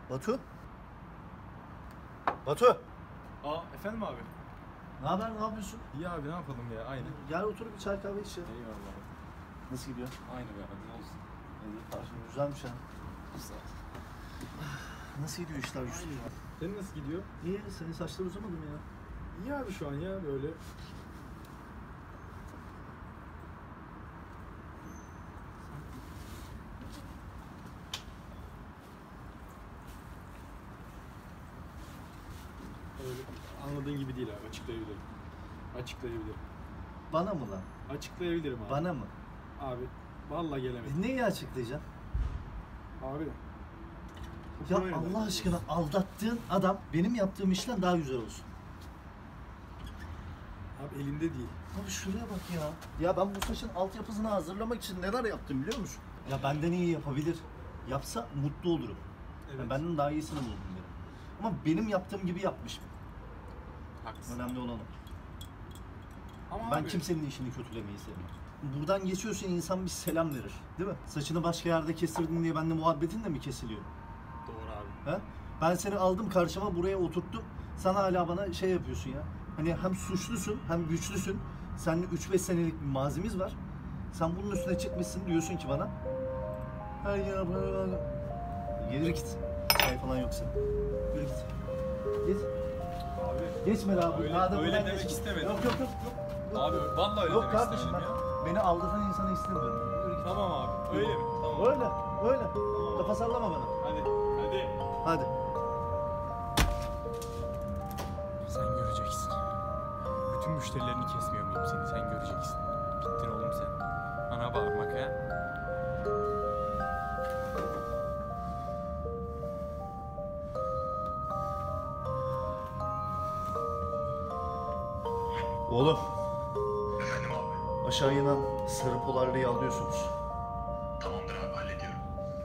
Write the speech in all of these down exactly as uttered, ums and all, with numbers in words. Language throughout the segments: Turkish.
Batu? Batu? Aa efendim abi. Ne haber, ne yapıyorsun? İyi abi ne yapalım ya aynı. Gel oturup bir çay kahve içelim. Eyvallah. Nasıl gidiyor? Aynı be abi ne olsun. Parfüm güzelmiş ha. Güzel. Nasıl gidiyor işler Yusuf? Senin nasıl gidiyor? İyi, senin saçlar uzamadı mı ya? İyi abi şu an ya böyle. Öyle anladığın gibi değil abi, açıklayabilirim. Açıklayabilirim. Bana mı lan? Açıklayabilirim abi. Bana mı? Abi vallahi gelemedim. E, neyi açıklayacaksın? Abi. Ya Allah aşkına aldattığın adam benim yaptığım işten daha güzel olsun. Abi elinde değil. Abi şuraya bak ya. Ya ben bu saçın altyapısını hazırlamak için neler yaptım biliyor musun? Ya benden iyi yapabilir. Yapsa mutlu olurum. Evet. Yani benden daha iyisini buldum derim. Ama benim yaptığım gibi yapmış. Haklısın. Önemli olan o. Ama Ben abi, kimsenin işini kötülemeyi sevmem. Buradan geçiyorsun, insan bir selam verir. Değil mi? Saçını başka yerde kestirdin diye benimle muhabbetin de mi kesiliyor? doğru abi. He? Ben seni aldım karşıma, buraya oturttum. Sen hala bana şey yapıyorsun ya. Hani hem suçlusun hem güçlüsün. Seninle üç beş senelik bir mazimiz var. Sen bunun üstüne çıkmışsın, diyorsun ki bana. Her ya böyle. Gelir git. Çay falan yoksa. Yürü git. Git. Abi. Geçme abi. Öyle, Daha da öyle buradan demek geç. istemedim. Yok yok yok. yok. Abi vallahi öyle Yok demek kardeşim istemedim ben ya. beni aldatan insanı istemiyorum. Yürü git. Tamam abi. Öyle mi? Tamam. Öyle, öyle. Kafa sallama bana. Hadi. Hadi. Hadi. Sen göreceksin. Bütün müşterilerini kesmiyor muyum seni? Sen göreceksin. Bittin oğlum sen. Bana bağırmak ha. Oğlum, Efendim abi. aşağı inen sarı polarlıyı alıyorsunuz. Tamamdır abi, hallediyorum.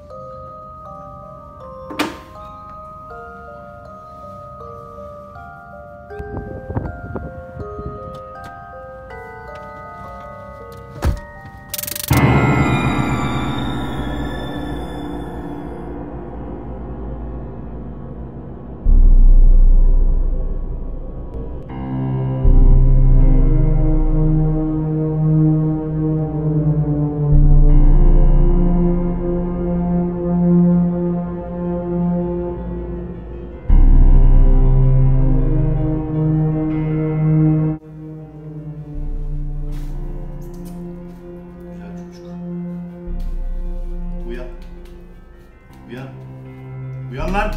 Güzel çocuk. Uyan. Uyan. Uyan lan.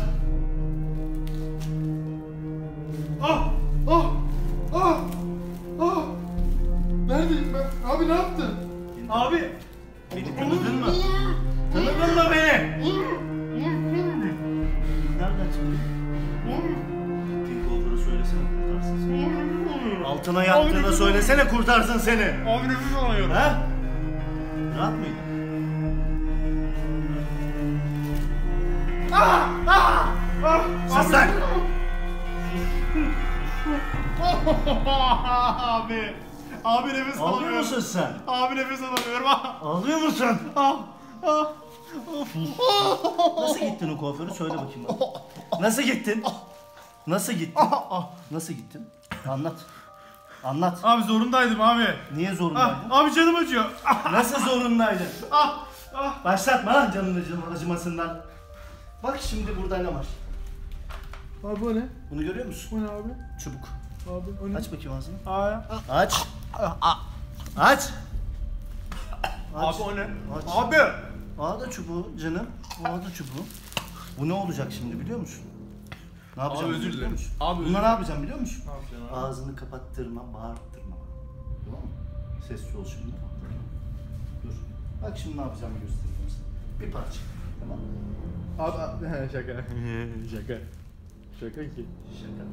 Ah! Ah! Ah! Ah! Neredeyim ben? Abi ne yaptın? Abi. Beni tanıdın mı? Tanıdın mı beni? Nereden çıktın? King Cover'ı söylesene kurtarsın seni. Altına yattığını söylesene kurtarsın seni. Abi nefes alamıyorum. Ha? Rahat mıydın? Ah! Ah! Ah! Sus lan! Abi! Abi nefes Ağlıyor alamıyorum. musun sen? Abi nefes alamıyorum. Ah! Ağlıyor musun? Ah! Ah! Nasıl gittin o kuaföre söyle bakayım bana. Nasıl gittin? Nasıl gittin? Nasıl gittin? Anlat. Anlat. Abi zorundaydım abi. Niye Ah! zorundaydın? Abi canım acıyor. Ah! Nasıl zorundaydın? Ah! Ah! Başlatma lan canın acı- acımasından. Bak şimdi burada ne var? Abi o ne? Bunu görüyor musun? O ne abi? Çubuk. Abi o ne? Aç bakayım ağzını. Aa ya. Aç. Aç. Aç. Abi o ne? Aç. Abi! Ağda çubuğu canım. Ağda çubuğu. Bu ne olacak şimdi biliyor musun? Ne yapacağım özür biliyor dilerim. musun? Abi özür Bunlar ne yapacağım biliyor musun? Ne yapacaksın abi? Ağzını kapattırma, bağırttırma. Tamam mı? Sessiz ol şimdi. Dur. Bak şimdi ne yapacağımı göstereyim sana. Bir parça. Tamam mı? Abi he, şaka. Şaka. Şaka ki. Şaka.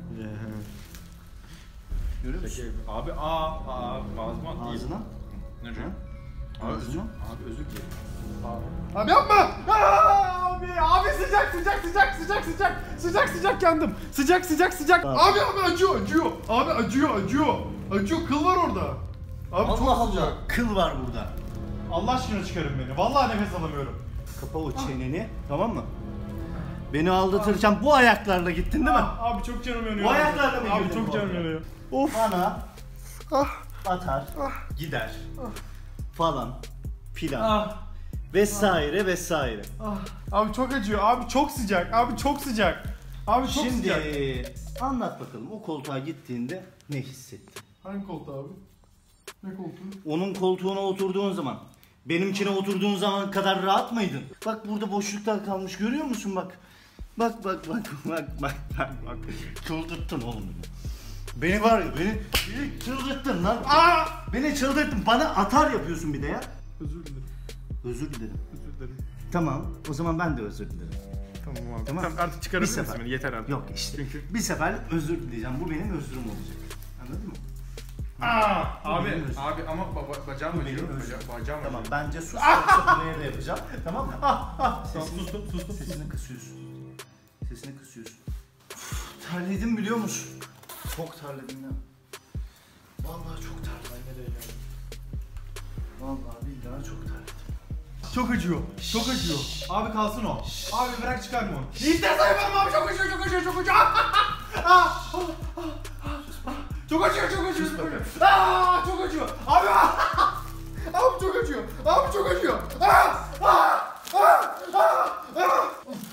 Görüyor musun? Şaka. Abi aa aa ağzıma değil. Ağzına. Ne Ha? diyor? Abi özür, Ağzına. abi özür dilerim. Abi. Abi yapma! Aa, abi abi sıcak sıcak sıcak sıcak sıcak sıcak sıcak yandım. Sıcak sıcak sıcak. Abi. Abi abi acıyor acıyor. Abi acıyor acıyor. Acıyor kıl var orada. Abi Allah çok sıcak. Allah. Kıl var burada. Allah aşkına çıkarın beni. Vallahi nefes alamıyorum. Kapa o çeneni. Tamam mı? Beni aldatırken bu ayaklarla gittin değil mi? Abi çok canım yanıyor. Bu ayaklarla mı Abi girdin çok bu canım arada? yanıyor. Of. Bana atar, gider falan filan Ah. vesaire vesaire. Ah. Abi çok acıyor. Abi çok sıcak. Abi çok sıcak. Abi çok Şimdi sıcak. anlat bakalım, o koltuğa gittiğinde ne hissettin? Hangi koltuğu abi? Ne koltuğu? Onun koltuğuna oturduğun zaman, benimkine oturduğun zaman kadar rahat mıydın? Bak burada boşluklar kalmış, görüyor musun bak? Bak bak bak bak bak bak bak. Çıldırttın oğlum beni. Beni var ya, beni, beni çıldırttın lan. Aa! Beni çıldırttın. Bana atar yapıyorsun bir de ya. Özür dilerim. Özür dilerim. Özür dilerim. Tamam, o zaman ben de özür dilerim. Tamam abi. Tamam. Tamam, artık Bir çıkarabilir sefer. misin beni? Yeter artık. Yok işte. Çünkü- Bir seferlik özür dileyeceğim. Bu benim özrüm olacak. Anladın mı? Aa, Bu abi, benim özür. abi ama ba- bacağım Bu acıyor. benim özür. Baca- Bacağım Tamam, acıyor. bence sus. Yoksa buraya da yapacağım. Tamam mı? Ah, ah. Tamam, Sesini, sustum, sustum. sesini kısıyorsun. Sesini kısıyorsun. Uf, terledim biliyor musun? Çok terledim ya. Vallahi çok terledim. Vallahi billahi çok terledim. Çok acıyor. Çok acıyor. Abi kalsın o. Abi bırak çıkarma onu. İster sayamam abi, çok acıyor, çok acıyor, çok acıyor. Ah! Çok acıyor, çok acıyor, çok acıyor. Aa, çok acıyor. Abi! Abi çok acıyor. Abi çok acıyor. Ah! Ah! Ah! Ah!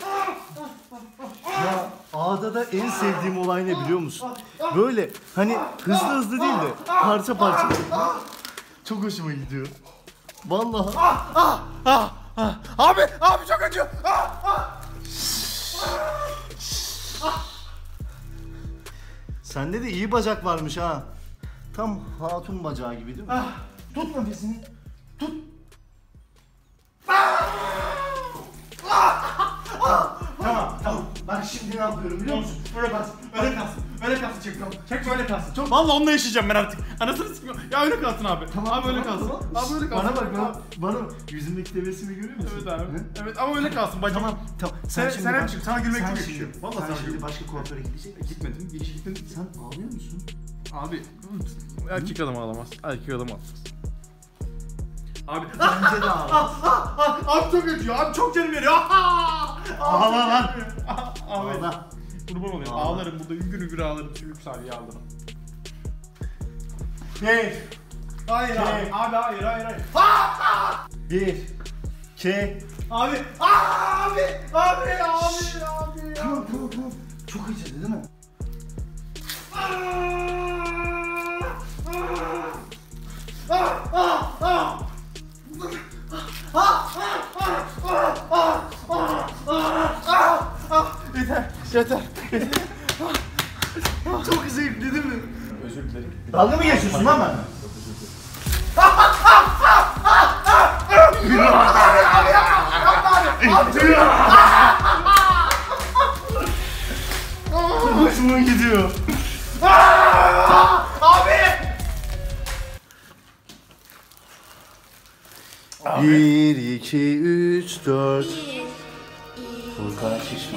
Ya ağda en sevdiğim olay ne biliyor musun? Böyle hani hızlı hızlı değil de parça parça. Çok hoşuma gidiyor. Vallahi. Abi, abi çok acıyor. Ah! Ah! Sende de iyi bacak varmış ha. Tam hatun bacağı gibi değil mi? Ah! Tut nefesini. Tut. Tamam tamam. Bak şimdi ne yapıyorum biliyor musun? Öyle kalsın, öyle kalsın, öyle kalsın, çek kalsın, çek öyle kalsın. Çok... Vallahi onunla yaşayacağım ben artık. Anasını sikeyim. Ya öyle kalsın abi. abi öyle kalsın. Abi öyle kalsın. Bana bak bana, Abi. bana bak. Yüzümdeki tebessümü görüyor musun? Evet abi. Hı? Evet ama öyle kalsın. Bacım. Tamam tamam. Sen, sen, sen hep baş- sana gülmek sen çok şimdi- yakışıyor. Vallahi sen sana şimdi gülmek. başka kuaföre gidecek misin? Gitmedim. Hiç gittin. Sen ağlıyor musun? Abi erkek adam ağlamaz. Erkek adam ağlamaz. Abi Bence de ağlar. abi çok acıyor. Abi çok canım yanıyor. Ağla lan. Abi. Ağla. Kurban olayım. Ağla. Ağlarım burada. Üngür üngür ağlarım. Çünkü üç saniye ağlarım. Bir, Hayır Şey. abi. Abi hayır hayır hayır. bir, iki. Abi. Abi. Abi. Abi. Abi. Tamam tamam tamam. Çok acıdı değil mi? Yeter. Yeter. Çok zevkli değil mi? Özür dilerim. Dalga mı geçiyorsun lan bana? Hoşuma gidiyor. Bir, iki, üç, dört. Furkan Şişman.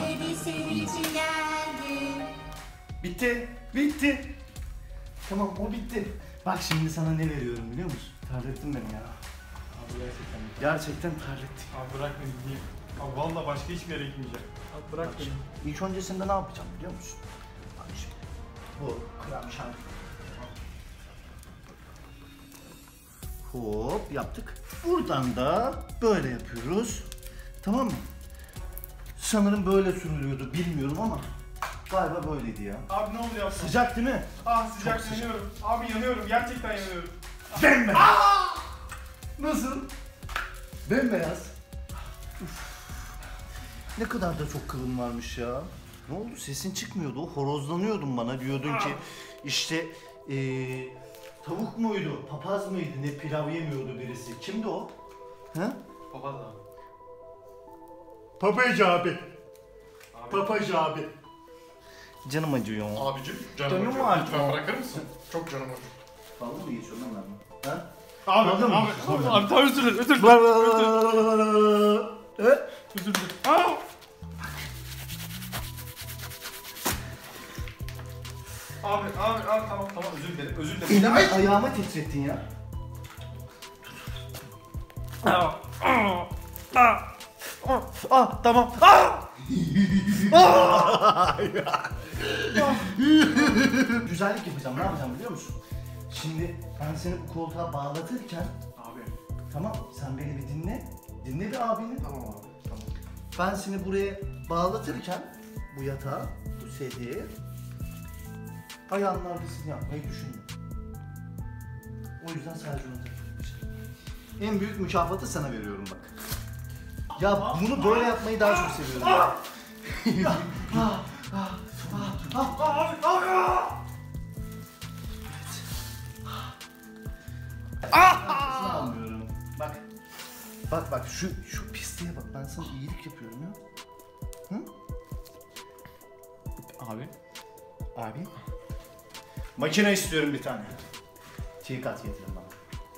Bitti, bitti. Tamam, o bitti. Bak şimdi sana ne veriyorum biliyor musun? Terlettin beni ya. Abi gerçekten. Gerçekten terlettin. Abi bırak beni gideyim. Abi valla başka hiçbir yere gitmeyeceğim. Abi bırak beni. İlk öncesinde ne yapacağım biliyor musun? Bak şimdi. Bu krem şanti. Hop yaptık. Buradan da böyle yapıyoruz. Tamam mı? Sanırım böyle sürülüyordu, bilmiyorum ama galiba böyleydi ya. Abi ne oluyor? Sıcak değil mi? Ah sıcak, Çok sıcak. yanıyorum. Abi yanıyorum. Gerçekten yanıyorum. Bembeyaz. Nasıl? Bembeyaz. Uf. Ne kadar da çok kılın varmış ya. Ne oldu? Sesin çıkmıyordu. O horozlanıyordun bana. Diyordun ki işte ee, tavuk muydu? Papaz mıydı? Ne pilav yemiyordu birisi. Kimdi o? He? Papaz abi. Papaz abi. Papaz abi. Canım acıyor. Abicim canım, Canım acıyor. var. Lütfen bırakır mısın? Çok canım acıyor. Dalga mı geçiyorsun lan ben? Ha? Abi, Anladın abi, mı? abi, abi, tamam özür dilerim, özür dilerim. Evet. Özür dilerim. Aa! Abi, abi, abi, tamam, tamam, özür dilerim, özür dilerim. Elimi ayağıma titrettin ya. Aa, aa, aa, aa, tamam. Aa! Güzellik yapacağım. Ne yapacağım biliyor musun? Şimdi ben seni bu koltuğa bağlatırken Abi. tamam sen beni bir dinle. Dinle bir abini. Tamam abi. Tamam. Ben seni buraya bağlatırken bu yatağa, bu sedyeye ayağının arkasını yapmayı düşündüm. O yüzden sadece onu takıyorum. En büyük mükafatı sana veriyorum bak. Ya bunu böyle yapmayı daha çok seviyorum. Arkasını almıyorum. Bak. Bak bak şu şu pisliğe bak. Ben sana iyilik yapıyorum ya. Hı? Abi. Abi. Makine istiyorum bir tane. Çiğ kat getirin bana.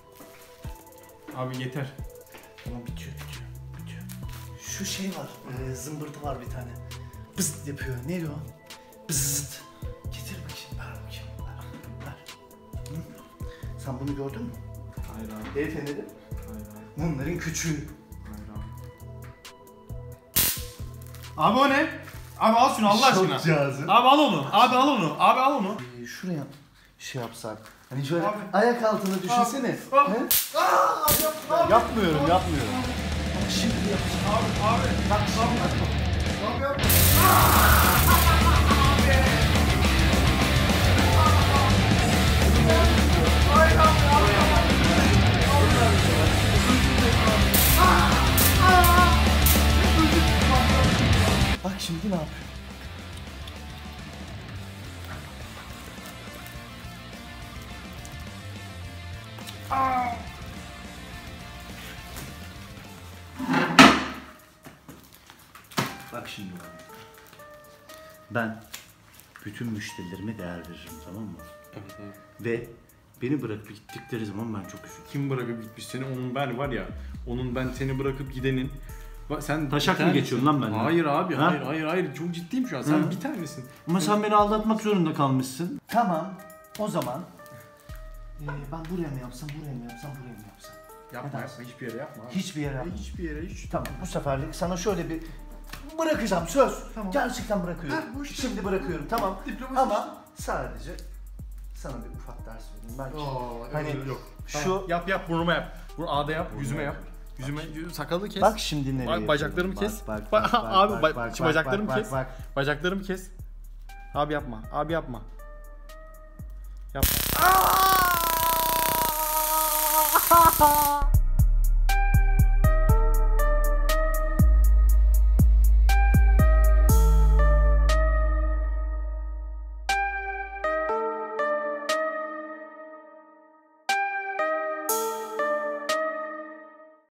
Abi yeter. Tamam bitiyor bitiyor. Bitiyor. Şu şey var. E, zımbırtı var bir tane. Bızıt yapıyor. Neydi o? Bızıt. Getir bakayım. Ver bakayım. Ver. Ver. Hı? Sen bunu gördün mü? Hayır abi. El feneri. Hayır abi. Bunların küçüğü. Hayır abi. Abi o ne? Abi al şunu Allah aşkına. Çok cazip. Abi al onu. Abi al onu. Abi al onu. Ee, şuraya şey yapsak. Hani şöyle Abi. ayak altına düşünsene. Abi. He? Yapmıyorum, yapmıyorum. Ama şimdi yapacağım. Abi abi. Bak şimdi yapma. Abi yap. Bak şimdi ne yapıyor? Bak şimdi bak. Ben bütün müşterilerime değer veririm, tamam mı? Evet abi. Ve beni bırakıp gittikleri zaman ben çok üzülürüm. Kim bırakıp gitmiş seni? Onun ben var ya. Onun ben seni bırakıp gidenin. Bak sen Taşak bir mı tanesin. geçiyorsun lan benden? Hayır abi, Ha? hayır, hayır, hayır. Çok ciddiyim şu an. Sen Hı. bir tanesin. Ama sen beni aldatmak zorunda kalmışsın. Tamam, o zaman ee, ben buraya mı yapsam, buraya mı yapsam, buraya mı yapsam? Yapma, Ne yapma. Hiçbir yere yapma abi. Hiçbir yere yapma. Hiçbir yere hiç. Tamam, bu seferlik sana şöyle bir bırakacağım, söz. Tamam. Gerçekten bırakıyorum. Ha, bu işte. Şimdi bırakıyorum, tamam. Diplomasi Ama sadece sana bir ufak ders vereyim belki. Aa, Hani hani yok. şu, Yap yap burnuma yap. Bunu ağda yap, yüzüme yap. Yüzüme, yüzü- sakalı kes. bak şimdi nereye Bak, bacaklarımı yapıyorum. kes. Bak, Bak, bak, bak, abi, bak, bak, bak, şu bak, bacaklarımı bak, kes. bak. Bacaklarımı kes. Abi yapma. Abi yapma. Yapma.